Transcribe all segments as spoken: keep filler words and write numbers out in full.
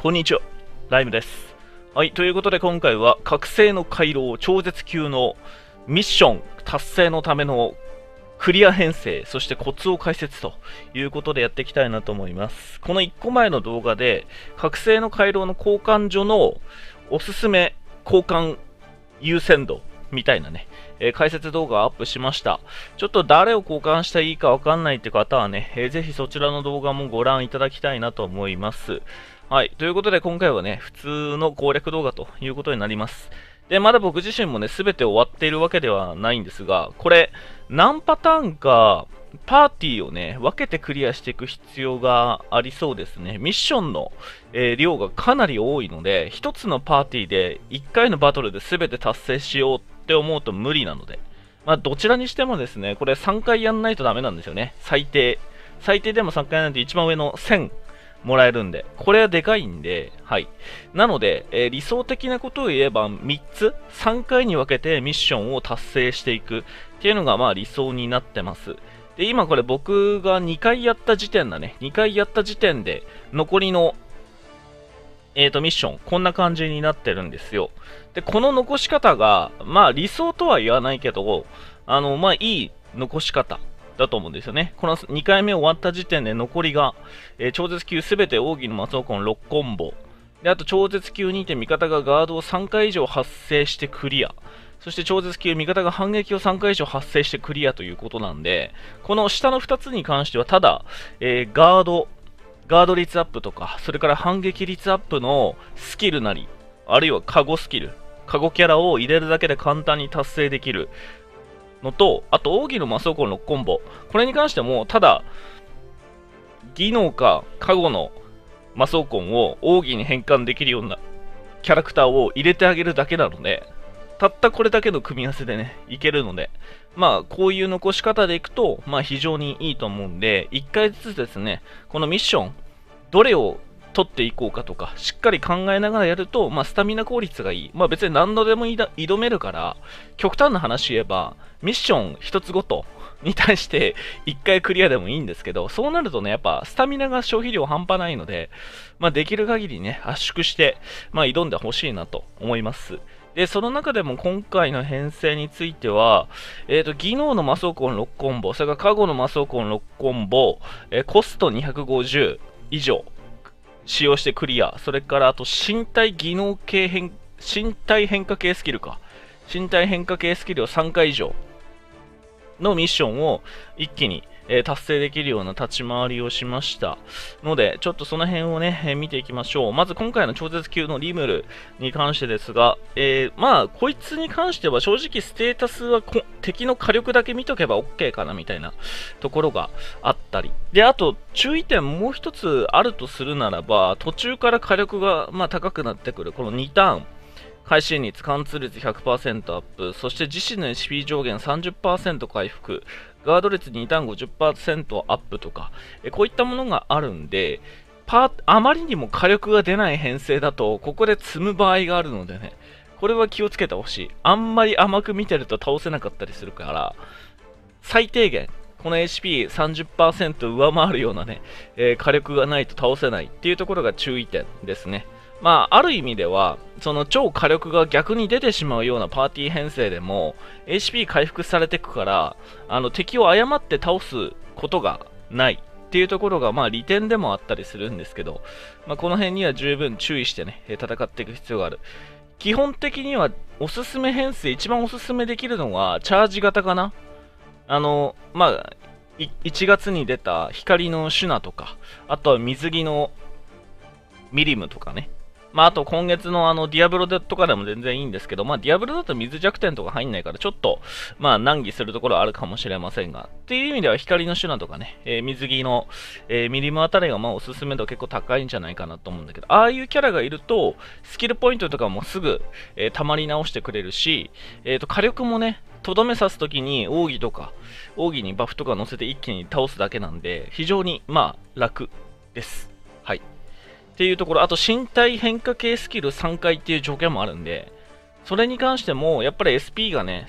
こんにちは、ライムです。はい、ということで今回は覚醒の回廊超絶級のミッション達成のためのクリア編成、そしてコツを解説ということでやっていきたいなと思います。このいっこまえの動画で覚醒の回廊の交換所のおすすめ交換優先度みたいなね、えー、解説動画をアップしました。ちょっと誰を交換したらいいかわかんないって方はね、えー、ぜひそちらの動画もご覧いただきたいなと思います。はい。ということで今回はね、普通の攻略動画ということになります。で、まだ僕自身もね、すべて終わっているわけではないんですが、これ、何パターンか、パーティーをね、分けてクリアしていく必要がありそうですね。ミッションの、えー、量がかなり多いので、一つのパーティーでいっかいのバトルで全て達成しようって思うと無理なので、まあ、どちらにしてもですね、これさんかいやんないとダメなんですよね。最低。最低でもさんかいやらないと一番上のせんもらえるんで、これはでかいんで、はい。なので、えー、理想的なことを言えばみっつ、さんかいに分けてミッションを達成していくっていうのがまあ理想になってます。で、今これ僕がにかいやった時点だね。にかいやった時点で、残りの、えーと、ミッション、こんな感じになってるんですよ。で、この残し方が、まあ理想とは言わないけど、あの、まあいい残し方だと思うんですよね。このにかいめ終わった時点で残りが、えー、超絶級すべて奥義の魔装魂ろくコンボ。で、あと超絶級にて味方がガードをさんかい以上発生してクリア。そして超絶級味方が反撃をさんかい以上発生してクリアということなんで、この下のふたつに関してはただ、えー、ガード、ガード率アップとか、それから反撃率アップのスキルなり、あるいはカゴスキル、カゴキャラを入れるだけで簡単に達成できるのと、あと、奥義の魔装魂ろくコンボ。これに関しても、ただ、技能かカゴの魔装魂を奥義に変換できるようなキャラクターを入れてあげるだけなので、たったこれだけの組み合わせでね、いけるので、まあ、こういう残し方でいくと、まあ、非常にいいと思うんで、いっかいずつですね、このミッション、どれを取っていこうかとか、しっかり考えながらやると、まあ、スタミナ効率がいい。まあ、別に何度でも挑めるから、極端な話言えば、ミッション一つごとに対していっかいクリアでもいいんですけど、そうなるとね、やっぱスタミナが消費量半端ないので、まあ、できる限りね、圧縮して、まあ、挑んでほしいなと思います。で、その中でも今回の編成については、えっと、技能の魔装魂ろくコンボ、それからカゴの魔装魂ろくコンボ、えー、コストにひゃくごじゅう以上使用してクリア、それからあと身体技能系変、身体変化系スキルか。身体変化系スキルをさんかい以上のミッションを一気に、えー、達成できるような立ち回りをしましたので、ちょっとその辺をね、えー、見ていきましょう。まず今回の超絶級のリムルに関してですが、えー、まあこいつに関しては正直ステータスは敵の火力だけ見とけば OK かなみたいなところがあったり、で、あと注意点もう一つあるとするならば、途中から火力がまあ高くなってくるこのにターン会心率、貫通率 ひゃくパーセント アップ、そして自身の エイチピー 上限 さんじゅっパーセント 回復、ガード率にターン ごじゅっパーセント アップとか、えこういったものがあるんで、パーあまりにも火力が出ない編成だと、ここで積む場合があるのでね、これは気をつけてほしい。あんまり甘く見てると倒せなかったりするから、最低限、この エイチピーさんじゅっパーセント 上回るようなね、えー、火力がないと倒せないっていうところが注意点ですね。まあ、ある意味では、その超火力が逆に出てしまうようなパーティー編成でも、エイチピー 回復されていくから、あの、敵を誤って倒すことがないっていうところが、まあ、利点でもあったりするんですけど、まあ、この辺には十分注意してね、戦っていく必要がある。基本的には、おすすめ編成、一番おすすめできるのは、チャージ型かな。あの、まあ、いちがつに出た光のシュナとか、あとは水着のミリムとかね。まあ、あと今月のあの、ディアブロとかでも全然いいんですけど、まあ、ディアブロだと水弱点とか入んないから、ちょっと、まあ、難儀するところはあるかもしれませんが、っていう意味では光のシュナとかね、えー、水着の、えー、ミリムあたりがまあ、おすすめ度結構高いんじゃないかなと思うんだけど、ああいうキャラがいると、スキルポイントとかもすぐ、えー、溜まり直してくれるし、えっと、火力もね、とどめ刺すときに奥義とか、奥義にバフとか乗せて一気に倒すだけなんで、非常に、まあ、楽です。はい。っていうところ、あと身体変化系スキルさんかいっていう条件もあるんで、それに関しても、やっぱり エスピー がね、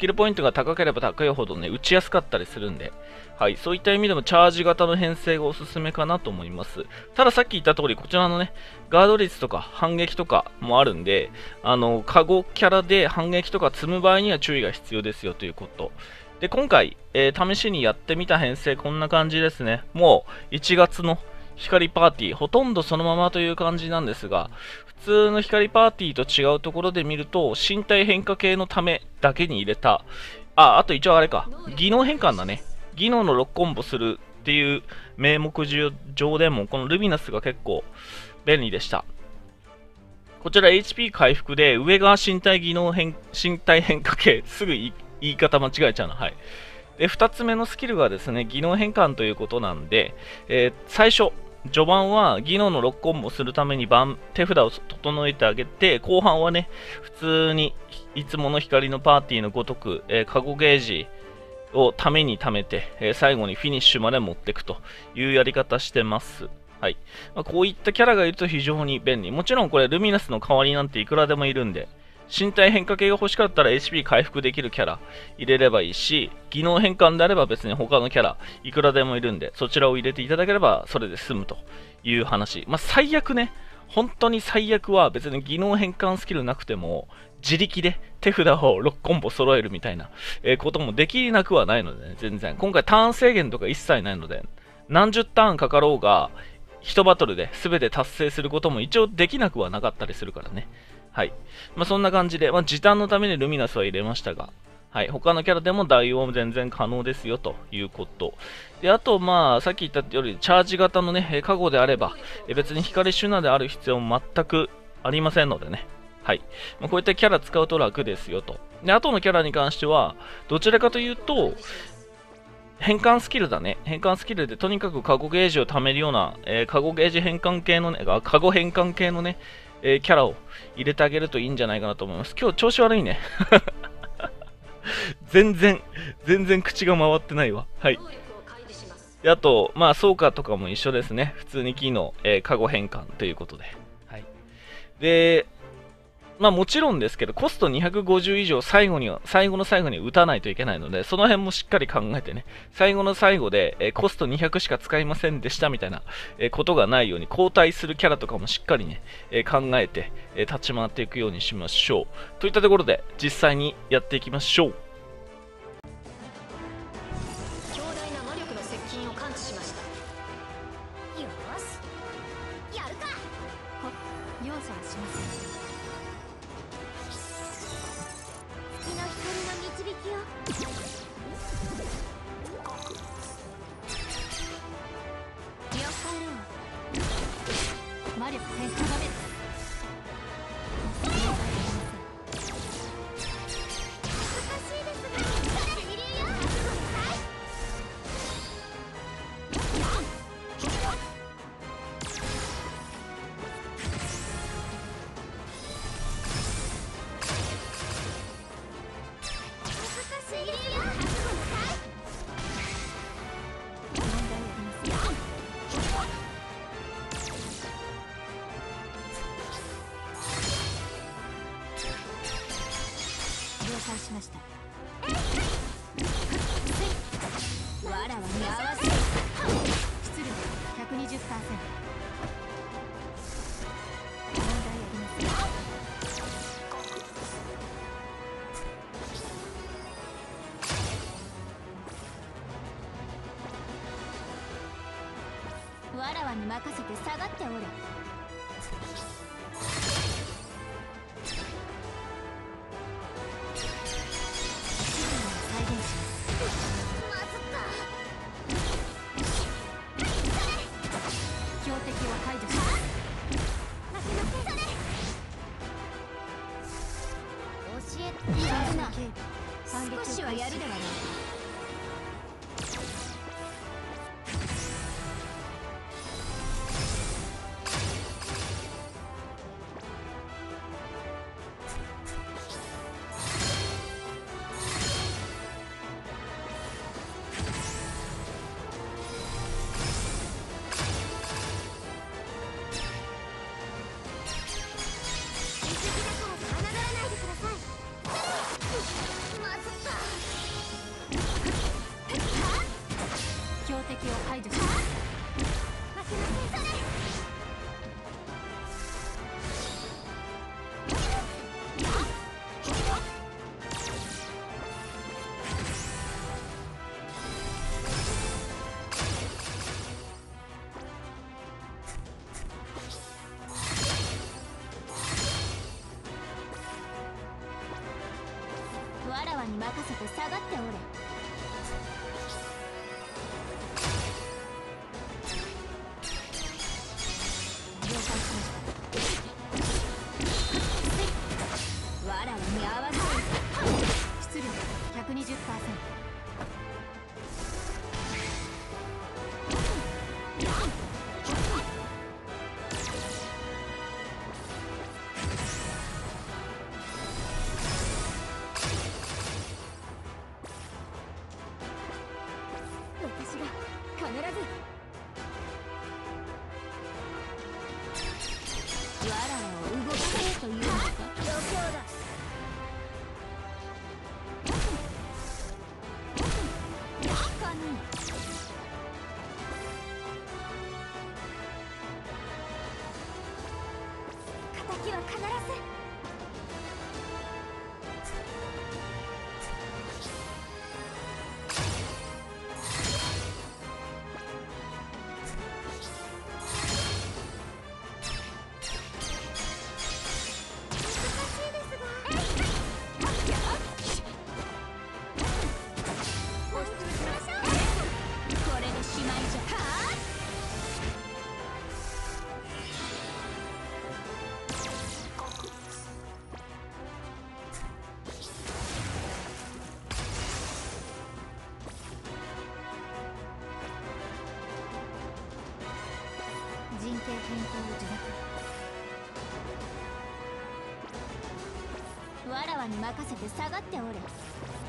キルポイントが高ければ高いほどね、打ちやすかったりするんで、はい、そういった意味でもチャージ型の編成がおすすめかなと思います。たださっき言った通り、こちらのね、ガード率とか反撃とかもあるんで、あの、カゴキャラで反撃とか積む場合には注意が必要ですよということ。で、今回、えー、試しにやってみた編成こんな感じですね。もういちがつの光パーティー、ほとんどそのままという感じなんですが、普通の光パーティーと違うところで見ると、身体変化系のためだけに入れた、あ、あと一応あれか、技能変換だね。技能のろくコンボするっていう名目上でも、このルミナスが結構便利でした。こちら エイチピー 回復で、上が身体技能変、身体変化系、すぐ言い言い方間違えちゃうな。はい。で、ふたつめのスキルがですね、技能変換ということなんで、えー、最初、序盤は技能のろくコンボするために番手札を整えてあげて、後半はね、普通にいつもの光のパーティーのごとく、えー、カゴゲージをために貯めて、えー、最後にフィニッシュまで持っていくというやり方してます。はい。まあ、こういったキャラがいると非常に便利。もちろんこれルミナスの代わりなんていくらでもいるんで、身体変化系が欲しかったら エイチピー 回復できるキャラ入れればいいし、技能変換であれば別に他のキャラいくらでもいるんで、そちらを入れていただければそれで済むという話。まあ最悪ね、本当に最悪は別に技能変換スキルなくても、自力で手札をろくコンボ揃えるみたいな、えー、こともできなくはないのでね、全然。今回ターン制限とか一切ないので、何十ターンかかろうが、いちバトルで全て達成することも一応できなくはなかったりするからね。はい。まあ、そんな感じで、まあ、時短のためにルミナスは入れましたが、はい。他のキャラでも代用全然可能ですよということ。で、あと、まあ、さっき言ったより、チャージ型のね、カゴであれば、別に光シュナである必要も全くありませんのでね。はい。まあ、こういったキャラ使うと楽ですよと。で、あとのキャラに関しては、どちらかというと、変換スキルだね。変換スキルでとにかくカゴゲージを貯めるような、えー、カゴゲージ変換系のね、あ、カゴ変換系のね、えー、キャラを入れてあげるといいんじゃないかなと思います。今日調子悪いね。全然、全然口が回ってないわ。はい。であと、まあ、ソーカーとかも一緒ですね。普通に機能、えー、カゴ変換ということで。はい。で、まあもちろんですけど、コストにひゃくごじゅう以上最後には、最後の最後に打たないといけないので、その辺もしっかり考えてね、最後の最後で、えー、コストにひゃくしか使いませんでしたみたいな、えー、ことがないように、交代するキャラとかもしっかりね、えー、考えて、え立ち回っていくようにしましょう。といったところで、実際にやっていきましょう。 強大な魔力の接近を感知しました。よし、やるか。容赦はしません。月の光の導きを。見送るわ。魔力変化画面。しました。わらわに合わせる。出力 ひゃくにじゅっパーセント。問題ありません。わらわに任せて下がっておれ。少しはやるではない。水着だからと侮らないでください。まずった。 任せて下がっておれ。了解しました。わらわに合わせる。出力 ひゃくにじゅっパーセント。私が必ず。わらわを動かそうというのか。度胸だ。かぬ敵は必ず。陣形変更を受諾。わらわに任せて下がっておれ。